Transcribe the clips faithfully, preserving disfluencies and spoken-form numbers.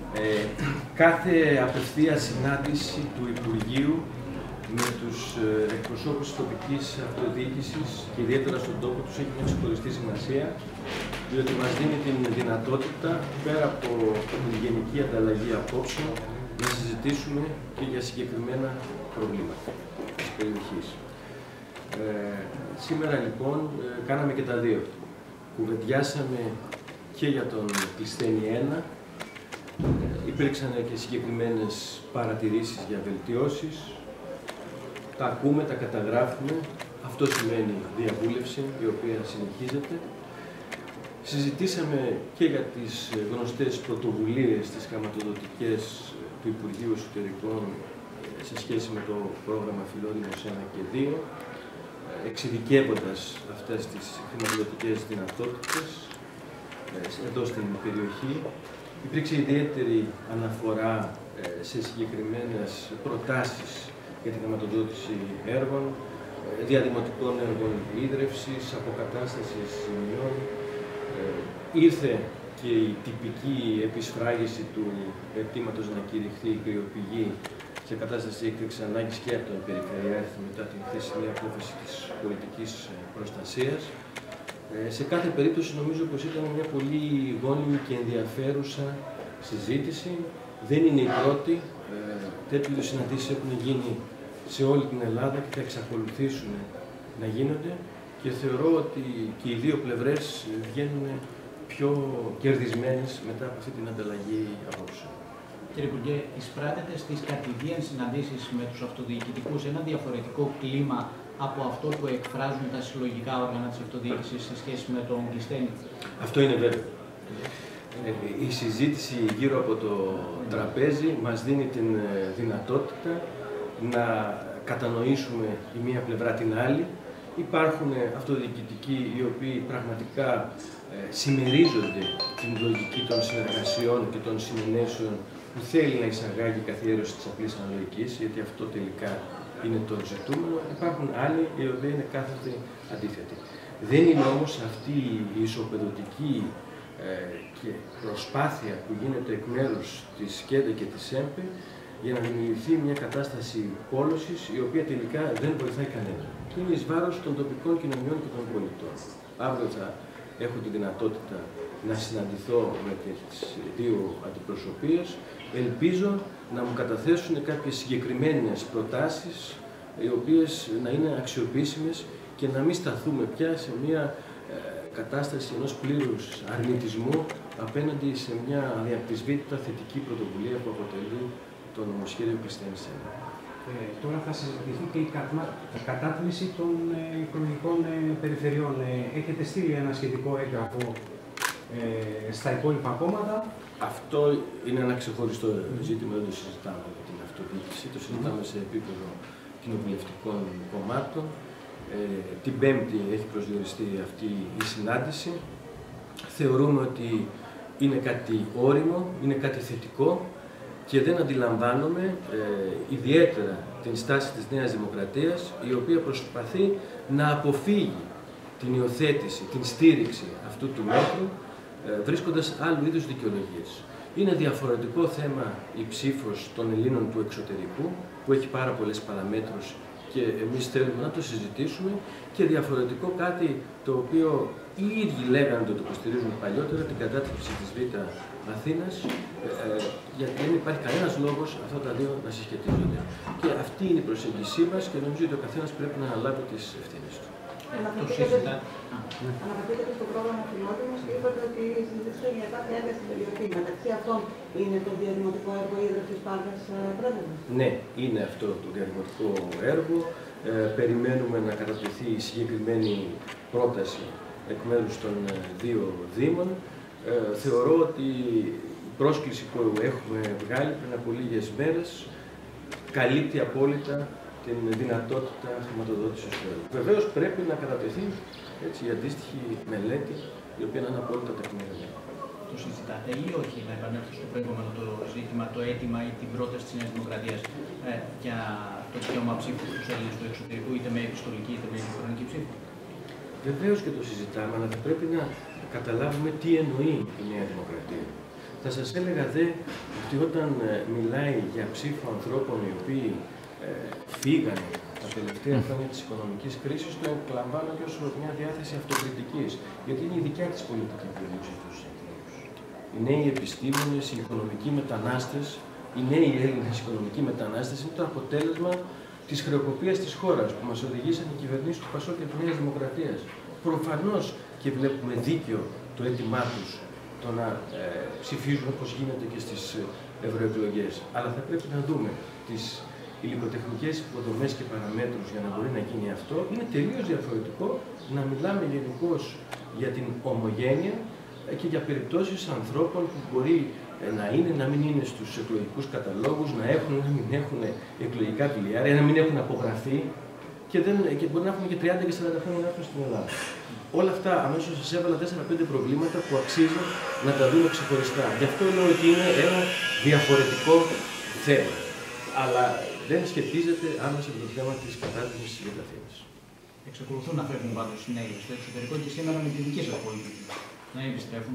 Ε, κάθε απευθείας συνάντηση του Υπουργείου με τους ε, εκπροσώπους της τοπικής αυτοδιοίκησης και ιδιαίτερα στον τόπο τους έχει μια ξεχωριστή σημασία, διότι μας δίνει την δυνατότητα, πέρα από την γενική ανταλλαγή απόψεων, να συζητήσουμε και για συγκεκριμένα προβλήματα της περιοχής. Ε, σήμερα λοιπόν ε, κάναμε και τα δύο. Κουβεντιάσαμε και για τον Κλεισθένη ένα, ε, υπήρξαν και συγκεκριμένες παρατηρήσεις για βελτιώσεις, τα ακούμε, τα καταγράφουμε, αυτό σημαίνει διαβούλευση η οποία συνεχίζεται. Συζητήσαμε και για τις γνωστές πρωτοβουλίες, τις χρηματοδοτικές του Υπουργείου Εσωτερικών σε σχέση με το πρόγραμμα Φιλόδημος ένα και δύο, εξειδικεύοντας αυτές τις χρηματοδοτικές δυνατότητες εδώ στην περιοχή. Υπήρξε ιδιαίτερη αναφορά σε συγκεκριμένες προτάσεις για την χρηματοδότηση έργων, διαδημοτικών έργων ίδρευσης, αποκατάστασης ζημιών. Ήρθε και η τυπική επισφράγιση του αιτήματος να κηρυχθεί η κρυοπηγή σε κατάσταση έκτακτης ανάγκης και από τον Περιφερειάρχη μετά την χθεσινή απόφαση της πολιτικής προστασίας. Σε κάθε περίπτωση νομίζω πως ήταν μια πολύ γόνιμη και ενδιαφέρουσα συζήτηση. Δεν είναι η πρώτη. Τέτοιου είδους συναντήσεις έχουν γίνει σε όλη την Ελλάδα και θα εξακολουθήσουν να γίνονται και θεωρώ ότι και οι δύο πλευρές βγαίνουν πιο κερδισμένες μετά από αυτή την ανταλλαγή απόψεων. Κύριε Υπουργέ, εισπράτεται στις κατηδίαν συναντήσεις με τους αυτοδιοικητικούς ένα διαφορετικό κλίμα από αυτό που εκφράζουν τα συλλογικά όργανα της αυτοδιοίκησης σε σχέση με τον Κλεισθένη? Αυτό είναι βέβαιο. Η συζήτηση γύρω από το τραπέζι μας δίνει την δυνατότητα να κατανοήσουμε η μία πλευρά την άλλη. Υπάρχουν αυτοδιοικητικοί οι οποίοι πραγματικά συμμερίζονται την λογική των συνεργασιών και των συνενέσεων που θέλει να εισαγάγει η καθιέρωση της απλής αναλογικής, γιατί αυτό τελικά είναι το ζητούμενο. Υπάρχουν άλλοι οι οποίοι είναι κάθετα αντίθετοι. Δεν είναι όμως αυτή η ισοπεδωτική ε, και προσπάθεια που γίνεται εκ μέρους της ΚΕΔΕ και της ΕΜΠΕ για να δημιουργηθεί μια κατάσταση πόλωσης η οποία τελικά δεν βοηθάει κανένα. Και είναι εις βάρος των τοπικών κοινωνιών και των πολιτών. Αύριο θα έχω τη δυνατότητα να συναντηθώ με τις δύο αντιπροσωπείες. Ελπίζω να μου καταθέσουν κάποιες συγκεκριμένες προτάσεις οι οποίες να είναι αξιοποιήσιμες και να μην σταθούμε πια σε μια ε, κατάσταση ενός πλήρους αρνητισμού απέναντι σε μια αδιαμφισβήτητα θετική πρωτοβουλία που αποτελεί το νομοσχέδιο Κλεισθένης ένα. Ε, τώρα θα συζητηθεί και η κατάτμιση των ε, εκλογικών ε, περιφερειών. Ε, έχετε στείλει ένα σχετικό έγγραφο ε, στα υπόλοιπα κόμματα. Αυτό είναι ένα ξεχωριστό ζήτημα, δεν το συζητάμε με την αυτοδιοίκηση, το συζητάμε σε επίπεδο κοινοβουλευτικών κομμάτων. Ε, την Πέμπτη έχει προσδιοριστεί αυτή η συνάντηση. Θεωρούμε ότι είναι κάτι όριμο, είναι κάτι θετικό και δεν αντιλαμβάνομαι ε, ιδιαίτερα την στάση της Νέας Δημοκρατίας, η οποία προσπαθεί να αποφύγει την υιοθέτηση, την στήριξη αυτού του μέτρου, ε, βρίσκοντας άλλου είδους δικαιολογίες. Είναι διαφορετικό θέμα η ψήφος των Ελλήνων του εξωτερικού, που έχει πάρα πολλές παραμέτρους και εμείς θέλουμε να το συζητήσουμε, και διαφορετικό κάτι το οποίο οι ίδιοι λέγανε ότι το υποστηρίζουν παλιότερα, την κατάτμιση της Β' Αθήνας, ε, γιατί δεν υπάρχει κανένας λόγος αυτά τα δύο να συσχετίζονται. Και αυτή είναι η προσέγγισή μας και νομίζω ότι ο καθένας πρέπει να αναλάβει τις ευθύνες του. Αναφερθήκατε στο πρόγραμμα Φιλόδημος και είπατε ότι συζητήσατε για κάποια έργα στην περιοχή. Μεταξύ αυτών είναι το διαδημοτικό έργο ίδρυυσης Πάτρας Πρέβεζας? Ναι, είναι αυτό το διαδημοτικό έργο. Ε, περιμένουμε να κατατεθεί η συγκεκριμένη πρόταση εκ μέρους των δύο Δήμων. Ε, θεωρώ ότι η πρόσκληση που έχουμε βγάλει πριν από λίγες μέρες καλύπτει απόλυτα την δυνατότητα χρηματοδότησης του έργου. Βεβαίως πρέπει να κατατεθεί έτσι, η αντίστοιχη μελέτη, η οποία να είναι απόλυτα τεκμηριωμένη. Το συζητάτε ή όχι, να επανέλθω στο προηγούμενο το ζήτημα, το αίτημα ή την πρόταση της Νέας Δημοκρατίας ε, για το δικαίωμα ψήφου στους Έλληνες του εξωτερικού, είτε με επιστολική είτε με ηλεκτρονική ψήφο? Βεβαίως και το συζητάμε, αλλά θα πρέπει να καταλάβουμε τι εννοεί η Νέα Δημοκρατία. Θα σας έλεγα δε ότι όταν ε, μιλάει για ψήφο ανθρώπων οι οποίοι ε, φύγανε τα τελευταία χρόνια της οικονομικής κρίσης, το εκλαμβάνω και ως μια διάθεση αυτοκριτικής, γιατί είναι η δικιά της πολιτική που διαλύσει αυτούς τους ανθρώπους. Οι νέοι επιστήμονες, οι οικονομικοί μετανάστες, οι νέοι Έλληνες οικονομικοί μετανάστες είναι το αποτέλεσμα της χρεοκοπίας της χώρας που μας οδηγήσαν οι κυβερνήσεις του Πασόκ και της Νέας Δημοκρατίας. Προφανώς και βλέπουμε δίκαιο το αίτημά τους το να ε, ψηφίζουν όπως γίνεται και στις ευρωεκλογές. Αλλά θα πρέπει να δούμε τις υλικοτεχνικές υποδομές και παραμέτρους για να μπορεί να γίνει αυτό. Είναι τελείως διαφορετικό να μιλάμε γενικώς για την ομογένεια και για περιπτώσεις ανθρώπων που μπορεί να είναι, να μην είναι στους εκλογικούς καταλόγους, να έχουν, να μην έχουν εκλογικά πηλιάρια, να μην έχουν απογραφεί και, δεν, και μπορεί να έχουν και τριάντα και σαράντα χρόνια να έρθουν στην Ελλάδα. Όλα αυτά αμέσως σας έβαλα τέσσερα πέντε προβλήματα που αξίζουν να τα δούμε ξεχωριστά. Γι' αυτό λέω ότι είναι ένα διαφορετικό θέμα. Αλλά δεν σχετίζεται άμεσα με το θέμα της κατάρτισης της γεωγραφίας. Εξακολουθούν να φεύγουν πάντως οι νέοι στο εξωτερικό και σήμερα με τη δική σας πολιτική. Να επιστρέφουν.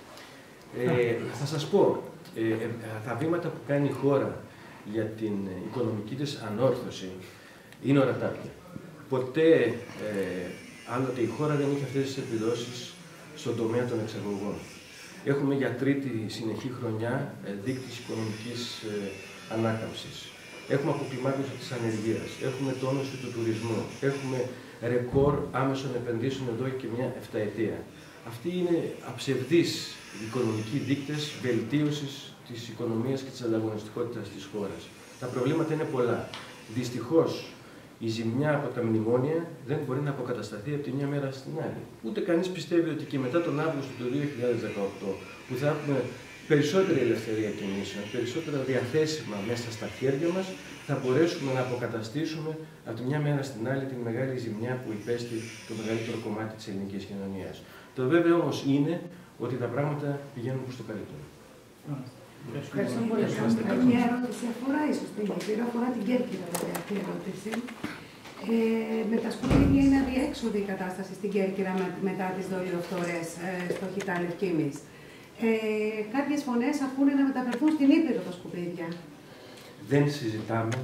Ε, θα σας πω, ε, ε, τα βήματα που κάνει η χώρα για την οικονομική της ανόρθωση είναι ορατά πια. Ποτέ ε, άλλοτε η χώρα δεν είχε αυτές τις επιδόσεις στον τομέα των εξαγωγών. Έχουμε για τρίτη συνεχή χρονιά ε, δείκτης οικονομικής ε, ανάκαμψης. Έχουμε αποκλιμάκωση της ανεργίας, έχουμε τόνωση του τουρισμού, έχουμε ρεκόρ άμεσων επενδύσεων εδώ και μια εφταετία. Αυτοί είναι αψευδείς οικονομικοί δείκτες βελτίωσης της οικονομίας και της ανταγωνιστικότητας της χώρας. Τα προβλήματα είναι πολλά. Δυστυχώς, η ζημιά από τα μνημόνια δεν μπορεί να αποκατασταθεί από τη μια μέρα στην άλλη. Ούτε κανείς πιστεύει ότι και μετά τον Αύγουστο του δύο χιλιάδες δεκαοκτώ, που θα έχουμε περισσότερη ελευθερία κινήσεων, περισσότερα διαθέσιμα μέσα στα χέρια μας, θα μπορέσουμε να αποκαταστήσουμε από τη μια μέρα στην άλλη την μεγάλη ζημιά που υπέστη το μεγαλύτερο κομμάτι της ελληνικής κοινωνίας. Το βέβαιο όμως είναι ότι τα πράγματα πηγαίνουν προς το καλύτερο. Ευχαριστώ πολύ. Μια ερώτηση αφορά ίσως την Κύπρο, αφορά την Κέρκυρα βέβαια αυτή η ερώτηση. Ε, με τα σκουπίδια είναι αδιέξοδη η κατάσταση στην Κέρκυρα με, μετά τις δολιοφθορές ε, στο Χιτά Λευκήμης. Ε, κάποιες φωνές ακούνε να μεταφερθούν στην Ήπειρο τα σκουπίδια. Δεν συζητάμε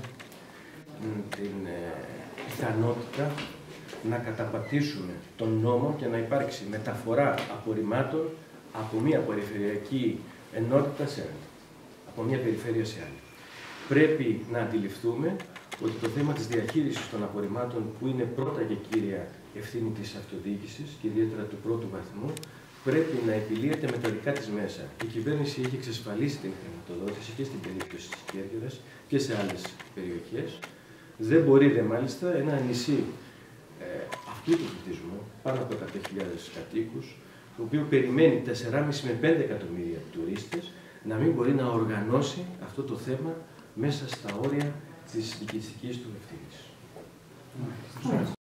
την ε, πιθανότητα να καταπατήσουμε τον νόμο και να υπάρξει μεταφορά απορριμμάτων από μία περιφερειακή ενότητα σε άλλη. Από μία περιφέρεια σε άλλη. Πρέπει να αντιληφθούμε ότι το θέμα της διαχείρισης των απορριμμάτων, που είναι πρώτα και κύρια ευθύνη της αυτοδιοίκησης και ιδιαίτερα του πρώτου βαθμού, πρέπει να επιλύεται με τα δικά της μέσα. Η κυβέρνηση έχει εξασφαλίσει την χρηματοδότηση και στην περίπτωση της Κέρκυρας και σε άλλες περιοχές. Δεν μπορεί δε μάλιστα ένα νησί ε, αυτού του πληθυσμού, πάνω από εκατό χιλιάδες κατοίκους, το οποίο περιμένει τέσσερα κόμμα πέντε με πέντε εκατομμύρια τουρίστες, να μην μπορεί να οργανώσει αυτό το θέμα μέσα στα όρια της διοικητικής του ευθύνης.